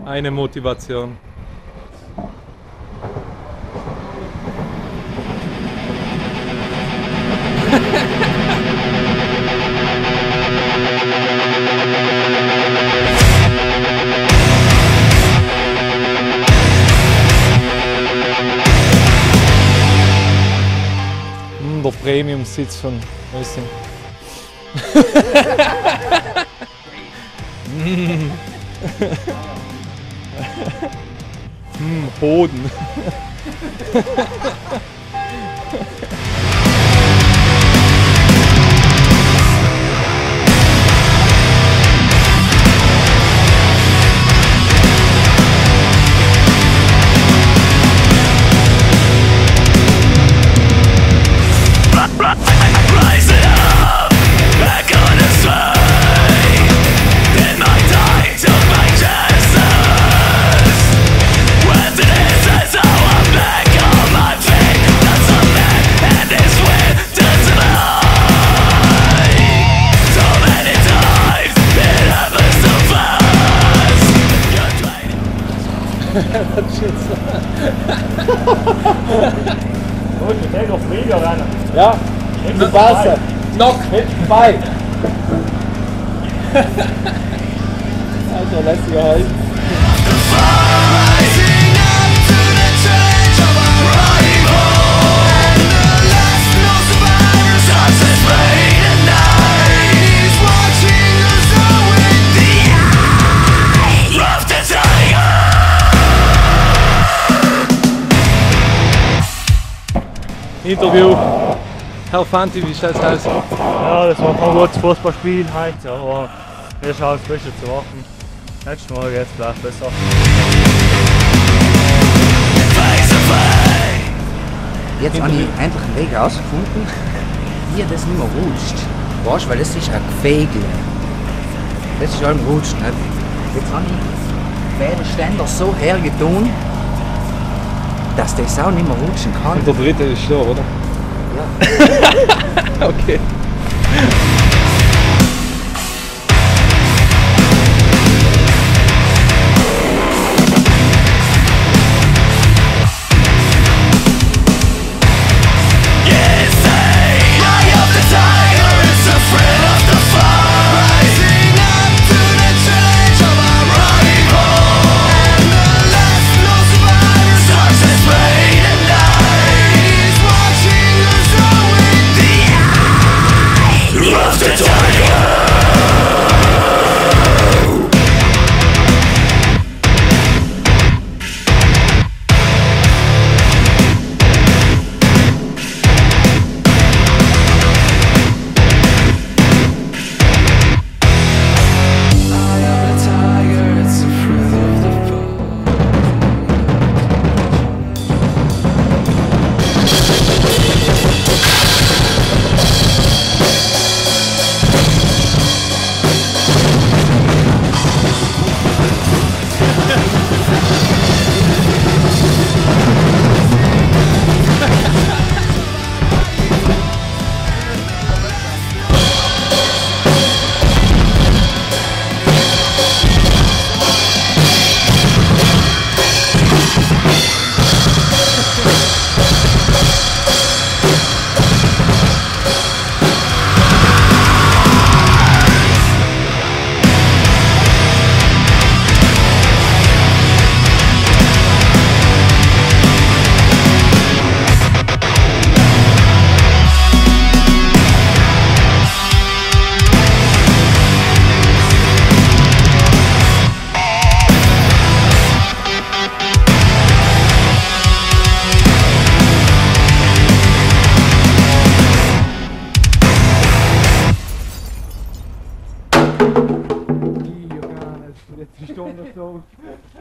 Eine Motivation. Der Premium-Sitz von Össing. Hoden. Gut, wir gehen auf Flieger rennen. Ja, mit Wasser. Knock, mit vorbei. Also, lässiger Halt. Interview. Herr Fanti, wie stellt es aus? Ja, das war kein gutes Fußballspiel heute, aber wir schauen das Beste zu machen. Nächstes Mal geht es vielleicht besser. Jetzt habe ich endlich einen Weg herausgefunden, wie das nicht mehr rutscht. Weißt du, weil das ist ein Gefägel. Das ist allem rutscht nicht. Jetzt habe ich beide Ständer so hergetan, dass das auch nicht mehr rutschen kann. Und der dritte ist da, oder? Ja. Okay. Jetzt ist die Stunde so.